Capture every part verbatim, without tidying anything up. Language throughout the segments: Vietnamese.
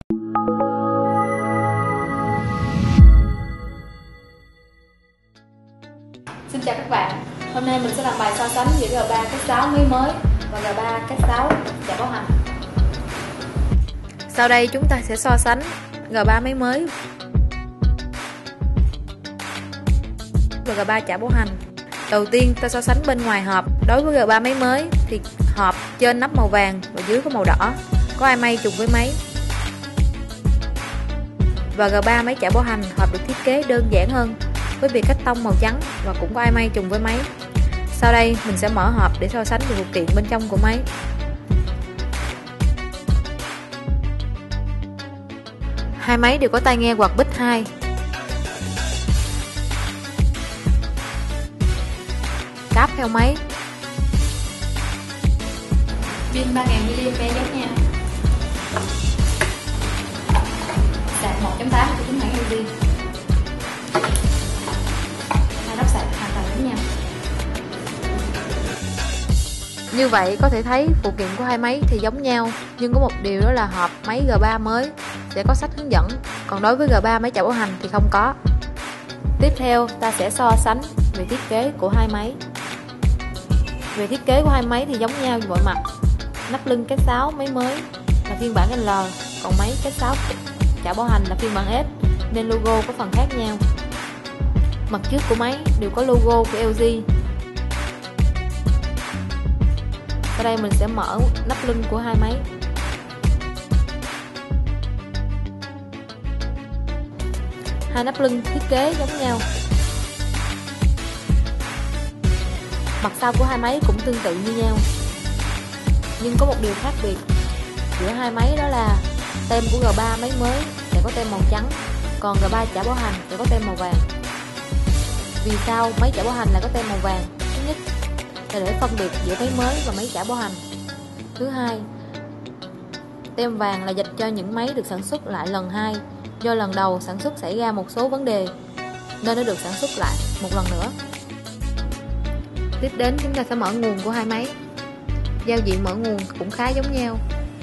Xin chào các bạn, hôm nay mình sẽ làm bài so sánh giữa G ba Cách sáu máy mới và G ba Cách sáu chả bảo hành. Sau đây chúng ta sẽ so sánh G ba máy mới và G ba chả bảo hành. Đầu tiên ta so sánh bên ngoài hộp. Đối với G ba máy mới thì hộp trên nắp màu vàng và dưới có màu đỏ, có ai may trùng với máy. Và G ba máy chả bảo hành, hộp được thiết kế đơn giản hơn với bìa cách tông màu trắng và cũng có ai may trùng với máy. Sau đây mình sẽ mở hộp để so sánh về phụ kiện bên trong của máy. Hai máy đều có tai nghe quạt bích hai. Cáp theo máy. Pin ba nghìn mi li am pe giống nhau. Sạc một chấm tám của chính hãng lờ giê. Hai nắp sạc hoàn toàn giống nhau. Như vậy có thể thấy phụ kiện của hai máy thì giống nhau, nhưng có một điều đó là hộp máy G ba mới sẽ có sách hướng dẫn, còn đối với G ba máy chả bảo hành thì không có. Tiếp theo ta sẽ so sánh về thiết kế của hai máy. Về thiết kế của hai máy thì giống nhau về mọi mặt. Nắp lưng Cách sáu máy mới là phiên bản L, còn máy Cách sáu chả bảo hành là phiên bản S, nên logo có phần khác nhau. Mặt trước của máy đều có logo của lờ giê. Ở đây mình sẽ mở nắp lưng của hai máy. Hai nắp lưng thiết kế giống nhau. Mặt sau của hai máy cũng tương tự như nhau, nhưng có một điều khác biệt giữa hai máy, đó là tem của G ba máy mới sẽ có tem màu trắng, còn G ba chả bảo hành sẽ có tem màu vàng. Vì sao máy chả bảo hành lại có tem màu vàng? Thứ nhất là để phân biệt giữa máy mới và máy chả bảo hành. Thứ hai, tem vàng là dành cho những máy được sản xuất lại lần hai, do lần đầu sản xuất xảy ra một số vấn đề nên nó được sản xuất lại một lần nữa. Tiếp đến chúng ta sẽ mở nguồn của hai máy. Giao diện mở nguồn cũng khá giống nhau.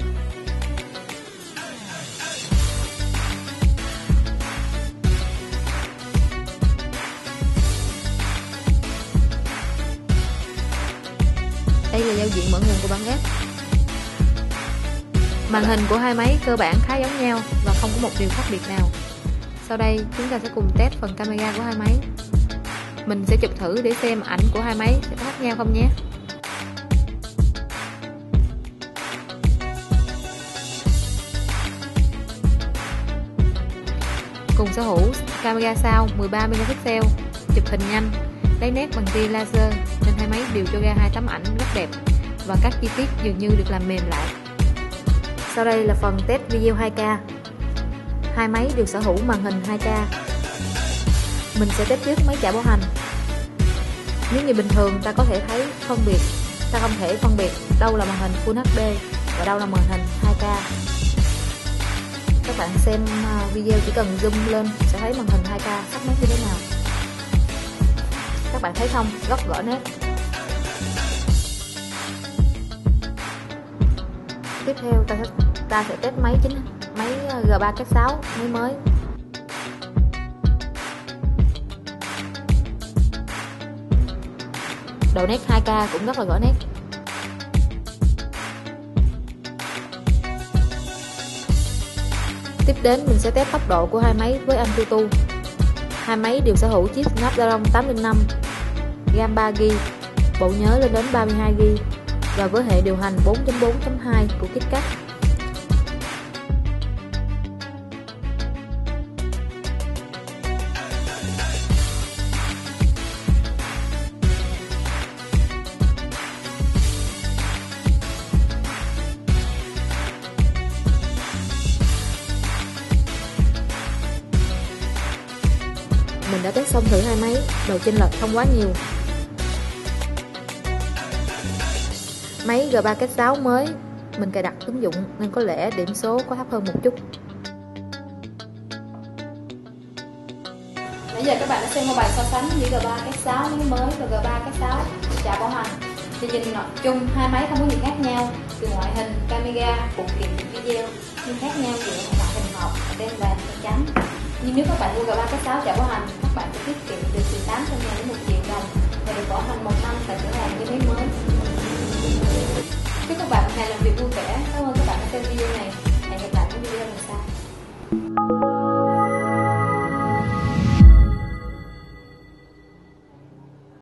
Đây là giao diện mở nguồn của bản S. Màn hình của hai máy cơ bản khá giống nhau và không có một điều khác biệt nào. Sau đây chúng ta sẽ cùng test phần camera của hai máy. Mình sẽ chụp thử để xem ảnh của hai máy sẽ có khác nhau không nhé. Cùng sở hữu camera sau mười ba megapixel, chụp hình nhanh, lấy nét bằng tia laser, nên hai máy đều cho ra hai tấm ảnh rất đẹp và các chi tiết dường như được làm mềm lại. Sau đây là phần test video hai K. Hai máy đều sở hữu màn hình hai K. Mình sẽ test trước máy chả bảo hành. Nếu như bình thường ta có thể thấy phân biệt, ta không thể phân biệt đâu là màn hình Full hát đê và đâu là màn hình hai K. Các bạn xem video chỉ cần zoom lên sẽ thấy màn hình hai K sắc nét như thế nào. Các bạn thấy không? Rất rõ nét. Tiếp theo ta sẽ, ta sẽ test máy chính máy G ba Cách sáu máy mới. Độ nét hai K cũng rất là rõ nét. Tiếp đến mình sẽ test tốc độ của hai máy với AnTuTu. Hai máy đều sở hữu chip Snapdragon tám không năm, RAM ba gi-ga-bai, bộ nhớ lên đến ba mươi hai gi-ga-bai và với hệ điều hành bốn chấm bốn chấm hai của KitKat. Mình đã test xong thử hai máy, độ chênh lệch không quá nhiều. Máy G ba Cách sáu mới mình cài đặt ứng dụng nên có lẽ điểm số có thấp hơn một chút. Nãy giờ các bạn đã xem một bài so sánh giữa G ba Cách sáu máy mới và G ba Cách sáu chả bảo hành. Thì nhìn chung hai máy không có gì khác nhau từ ngoại hình, camera, phụ kiện video, nhưng khác nhau về mặt chắn. Nhưng nếu các bạn mua G ba K sáu chả bảo hành, các bạn sẽ tiết kiệm được từ tám trăm ngàn đến một triệu đồng và được bảo hành một năm tại cửa hàng như thế mới. Chúc các bạn ngày làm việc vui vẻ. Cảm ơn